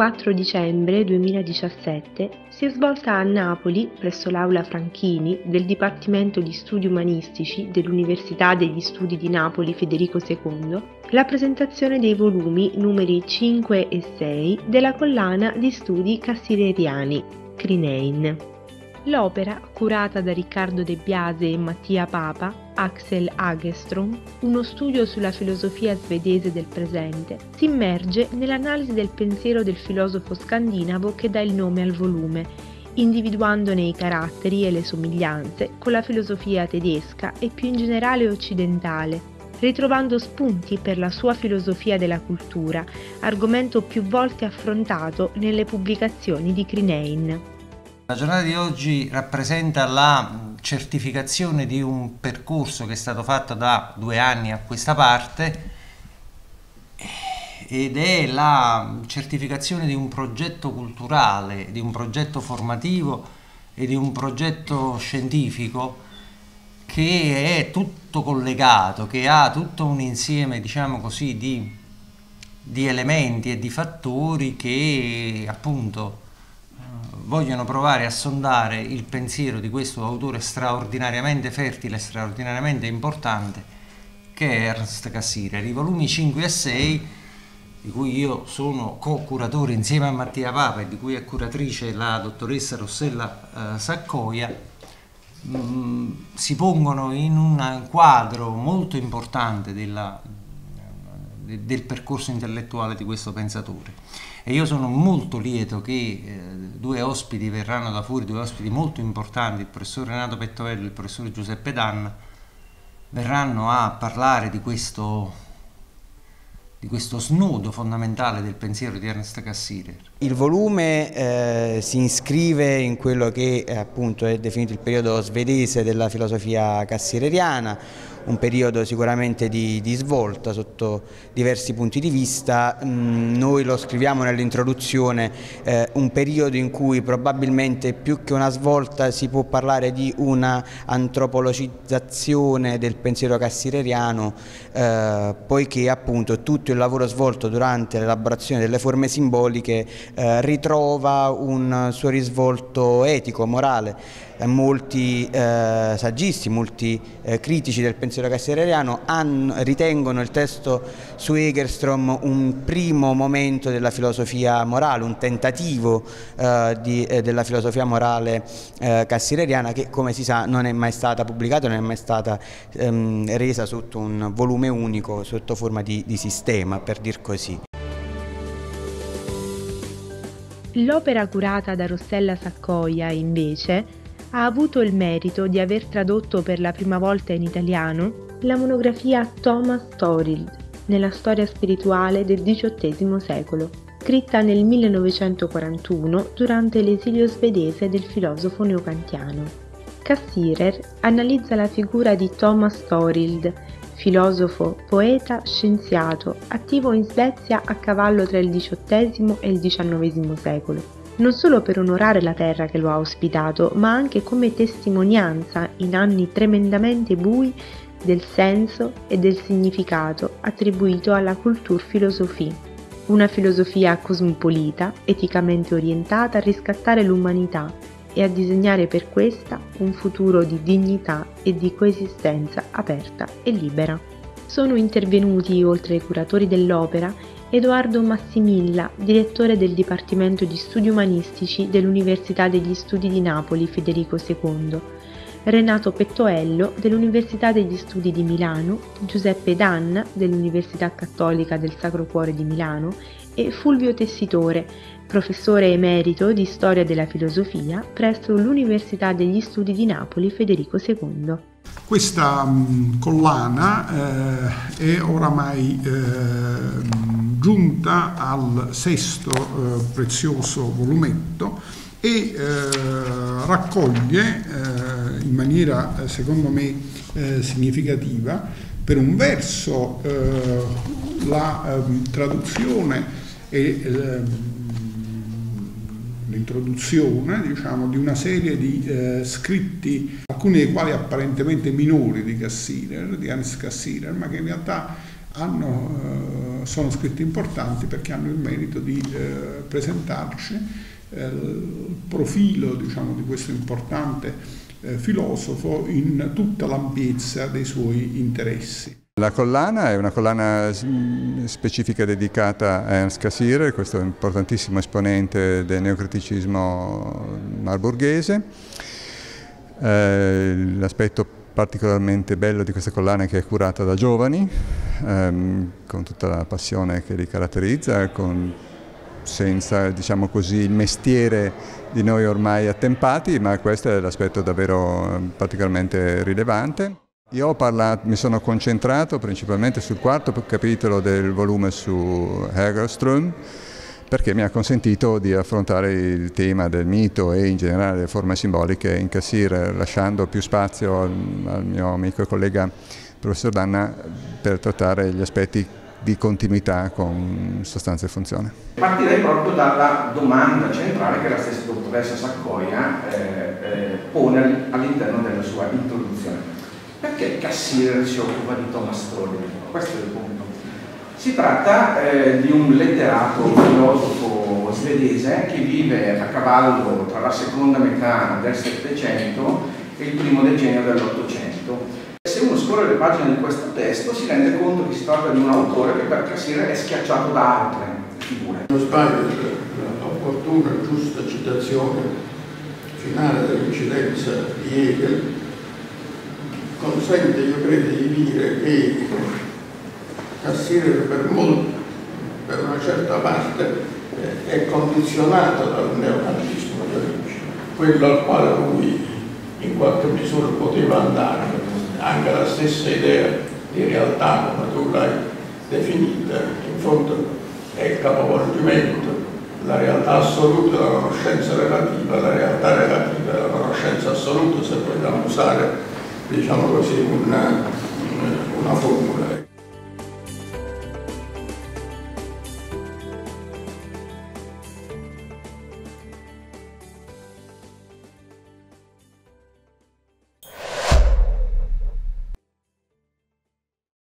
4 dicembre 2017 si è svolta a Napoli, presso l'Aula Franchini del Dipartimento di Studi Umanistici dell'Università degli Studi di Napoli Federico II, la presentazione dei volumi numeri 5 e 6 della collana di studi cassireriani, Crinein. L'opera, curata da Riccardo De Biase e Mattia Papa, Axel Hagestrom, uno studio sulla filosofia svedese del presente, si immerge nell'analisi del pensiero del filosofo scandinavo che dà il nome al volume, individuandone i caratteri e le somiglianze con la filosofia tedesca e più in generale occidentale, ritrovando spunti per la sua filosofia della cultura, argomento più volte affrontato nelle pubblicazioni di Crinein. La giornata di oggi rappresenta la certificazione di un percorso che è stato fatto da 2 anni a questa parte ed è la certificazione di un progetto culturale, di un progetto formativo e di un progetto scientifico che è tutto collegato, che ha tutto un insieme, diciamo così, di elementi e di fattori che appunto vogliono provare a sondare il pensiero di questo autore straordinariamente fertile, straordinariamente importante, che è Ernst Cassirer. I volumi 5 e 6, di cui io sono co-curatore insieme a Mattia Papa e di cui è curatrice la dottoressa Rossella Saccoia, si pongono in un quadro molto importante del percorso intellettuale di questo pensatore. E io sono molto lieto che 2 ospiti verranno da fuori, 2 ospiti molto importanti, il professor Renato Pettoello e il professor Giuseppe Danna, verranno a parlare di questo snodo fondamentale del pensiero di Ernst Cassirer. Il volume si iscrive in quello che appunto è definito il periodo svedese della filosofia cassireriana, un periodo sicuramente di svolta sotto diversi punti di vista. Noi lo scriviamo nell'introduzione, un periodo in cui probabilmente più che una svolta si può parlare di una antropologizzazione del pensiero cassireriano, poiché appunto tutto il lavoro svolto durante l'elaborazione delle forme simboliche ritrova un suo risvolto etico, morale. Molti saggisti, molti critici del pensiero cassireriano ritengono il testo su Hagestrom un primo momento della filosofia morale, un tentativo della filosofia morale cassireriana che, come si sa, non è mai stata pubblicata, non è mai stata resa sotto un volume unico, sotto forma di sistema, per dir così. L'opera curata da Rossella Saccoia, invece, ha avuto il merito di aver tradotto per la prima volta in italiano la monografia Thomas Thorild, nella storia spirituale del XVIII secolo, scritta nel 1941 durante l'esilio svedese del filosofo neokantiano. Cassirer analizza la figura di Thomas Thorild, filosofo, poeta, scienziato, attivo in Svezia a cavallo tra il XVIII e il XIX secolo. Non solo per onorare la terra che lo ha ospitato, ma anche come testimonianza in anni tremendamente bui del senso e del significato attribuito alla Kulturphilosophie, una filosofia cosmopolita, eticamente orientata a riscattare l'umanità e a disegnare per questa un futuro di dignità e di coesistenza aperta e libera. Sono intervenuti, oltre ai curatori dell'opera, Edoardo Massimilla, direttore del Dipartimento di Studi Umanistici dell'Università degli Studi di Napoli Federico II, Renato Pettoello dell'Università degli Studi di Milano, Giuseppe Danna dell'Università Cattolica del Sacro Cuore di Milano e Fulvio Tessitore, professore emerito di Storia della Filosofia presso l'Università degli Studi di Napoli Federico II. Questa collana è oramai giunta al 6° prezioso volumetto e raccoglie in maniera secondo me significativa, per un verso la traduzione e l'introduzione, diciamo, di una serie di scritti, alcuni dei quali apparentemente minori di Cassirer, di Ernst Cassirer, ma che in realtà hanno sono scritti importanti perché hanno il merito di presentarci il profilo, diciamo, di questo importante filosofo in tutta l'ampiezza dei suoi interessi. La collana è una collana specifica dedicata a Ernst Cassirer, questo importantissimo esponente del neocriticismo marburghese. L'aspetto particolarmente bello di questa collana è che è curata da giovani, con tutta la passione che li caratterizza, senza, diciamo così, il mestiere di noi ormai attempati, ma questo è l'aspetto davvero particolarmente rilevante. Io mi sono concentrato principalmente sul quarto capitolo del volume su Hägerström, perché mi ha consentito di affrontare il tema del mito e in generale delle forme simboliche in Cassirer, lasciando più spazio al mio amico e collega professor Danna per trattare gli aspetti di continuità con sostanza e funzione. Partirei proprio dalla domanda centrale che la stessa dottoressa Saccoia pone all'interno della sua introduzione. Perché Cassirer si occupa di Thomas Stroll? Questo è il punto. Si tratta di un letterato filosofo svedese che vive a cavallo tra la seconda metà del Settecento e il primo decennio dell'Ottocento. Se uno scorre le pagine di questo testo si rende conto che si tratta di un autore che per Cassirer è schiacciato da altre figure. Non sbaglio, l'opportuna e giusta citazione finale dell'incidenza di Hegel consente, io credo, di dire che Cassirer per una certa parte è condizionato dal neocantismo di origine, quello al quale lui in qualche misura poteva andare, anche la stessa idea di realtà come tu l'hai definita, in fondo è il capovolgimento, la realtà assoluta della conoscenza relativa, la realtà relativa della conoscenza assoluta, se vogliamo usare, diciamo così, un